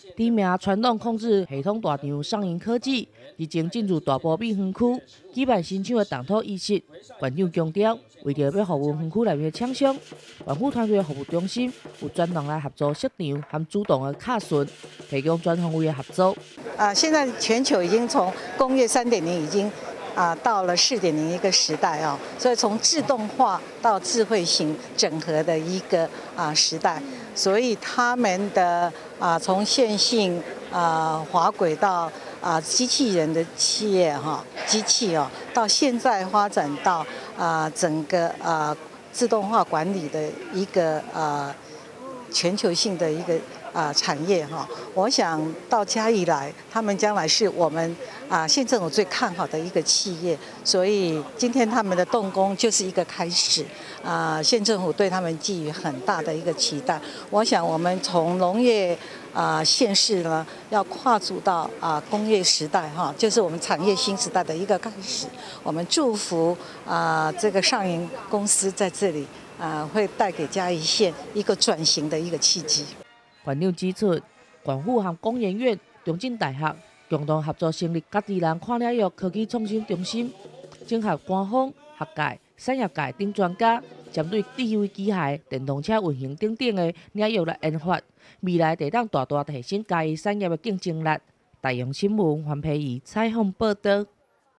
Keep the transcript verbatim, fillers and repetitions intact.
知名传动控制系统大厂上银科技日前进入大埔美园区，举办新厂的动土仪式。馆长强调，为着要服务园区内面的厂商，园区团队的服务中心有专人来合作设场和主动的卡顺，提供全方位的合作。 啊，现在全球已经从工业三点零已经啊到了四点零一个时代啊，所以从自动化到智慧型整合的一个啊时代，所以他们的啊从线性啊滑轨到啊机器人的企业哈机器哦，到现在发展到啊整个啊自动化管理的一个啊全球性的一个啊产业哈，我想到嘉义来，他们将来是我们啊县政府最看好的一个企业，所以今天他们的动工就是一个开始啊，县政府对他们寄予很大的一个期待。我想我们从农业啊县市呢，要跨足到啊工业时代哈，就是我们产业新时代的一个开始。我们祝福啊这个上银公司在这里。啊，会带给嘉义县一个转型的一个契机。 馆长指出，县府和工研院、中正大学共同合作成立家己人看领域科技创新中心，整合官方、学界、产业界等专家，针对智慧机械、电动车运行等等的领域来研发，未来得当大大提升嘉义产业的竞争力。大洋新闻黄培仪采访报道。